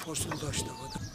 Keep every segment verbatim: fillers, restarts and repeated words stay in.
Fosil taştı o da.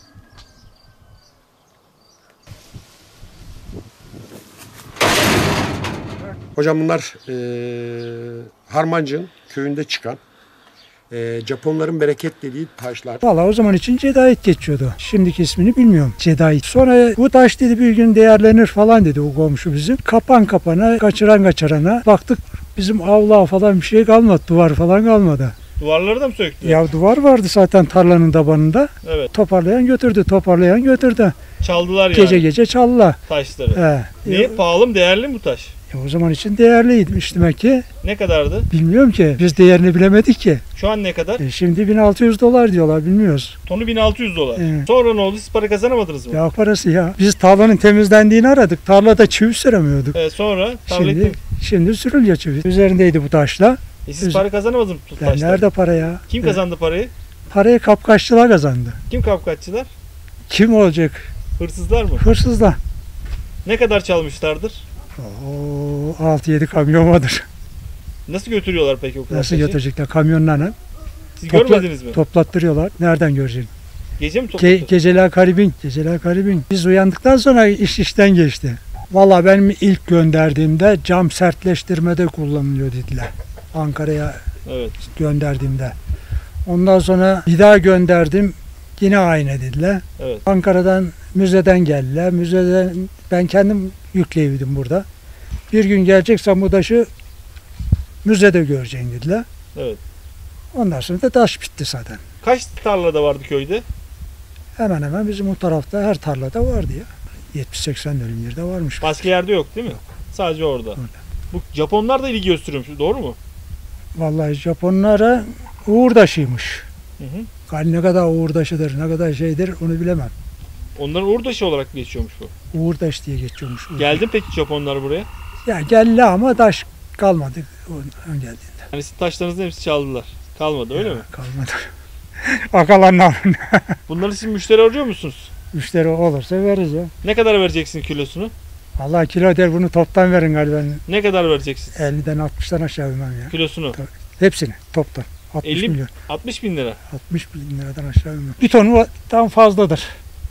Hocam bunlar e, Harmancık'ın köyünde çıkan e, Japonların bereket dediği taşlar. Valla o zaman için Cedait geçiyordu. Şimdiki ismini bilmiyorum. Cedait. Sonra bu taş dedi bir gün değerlenir falan dedi o komşu bizim. Kapan kapana, kaçıran kaçırana. Baktık bizim avluğa falan bir şey kalmadı. Duvar falan kalmadı. Duvarları da mı söktü? Ya duvar vardı zaten tarlanın tabanında. Evet. Toparlayan götürdü, toparlayan götürdü. Çaldılar yani. Gece gece çaldılar. Taşları. He. Niye? E, Pahalı mı? Değerli mi bu taş? e, o zaman için değerliymiş demek ki. Ne kadardı? Bilmiyorum ki. Biz değerini bilemedik ki. Şu an ne kadar? E, şimdi bin altı yüz dolar diyorlar, bilmiyoruz. Tonu bin altı yüz dolar. Evet. Sonra ne oldu? Siz para kazanamadınız mı? Ya parası ya. Biz tarlanın temizlendiğini aradık. Tarlada çivi süremiyorduk. Ee, sonra tarlayı Şimdi, şimdi sürülüyor çivi. Üzerindeydi bu taşla. E siz para kazanamadınız mı bu Ya taşlar? nerede para ya? Kim E, kazandı parayı? Parayı kapkaççılar kazandı. Kim kapkaççılar? Kim olacak? Hırsızlar mı? Hırsızlar. Ne kadar çalmışlardır? Oo, altı yedi kamyon vardır. Nasıl götürüyorlar peki o kadar Nasıl taşı? götürecekler kamyonlarla? Siz Topla- görmediniz mi? Toplattırıyorlar. Nereden göreceksin? Gece mi Ge- topladı? geceler karibin. Geceler karibin. Biz uyandıktan sonra iş işten geçti. Vallahi benim ilk gönderdiğimde cam sertleştirmede kullanılıyor dediler. Ankara'ya Evet. gönderdiğimde. Ondan sonra bir daha gönderdim. Yine aynı dediler. Evet. Ankara'dan müzeden geldiler. Müzeden ben kendim yükleyebildim burada. Bir gün geleceksen bu taşı müzede göreceksin dediler. Evet. Ondan sonra da taş bitti zaten. Kaç tarlada vardı köyde? Hemen hemen bizim o tarafta her tarlada vardı ya. yetmiş seksen dönüm yerde varmış. Başka yerde yok değil mi? Sadece orada. Orada. Bu Japonlar da ilgi gösteriyormuş. Doğru mu? Vallahi Japonlara uğurdaşıymış. Hı hı. Yani ne kadar uğurdaşıdır, ne kadar şeydir onu bilemem. Onların uğurdaşı olarak geçiyormuş bu. Uğurdaş diye geçiyormuş. Uğurdaş. Geldi peki Japonlar buraya? Ya geldi ama taş kalmadı ondan geldiğinde. Yani sizin taşlarınızın hepsi çaldılar. Kalmadı öyle Ya, mi? Kalmadı. Akalanlar. Bunları siz müşteri arıyor musunuz? Müşteri olursa veririz ya. Ne kadar vereceksin kilosunu? Allah kilo der bunu toptan verin galiba. Ne kadar vereceksin elliden altmıştan aşağı bilmem ya. kilosunu? Hepsini toptan. altmış elli milyon. altmış bin lira. altmış bin liradan aşağı bilmem. Bir tondan fazladır.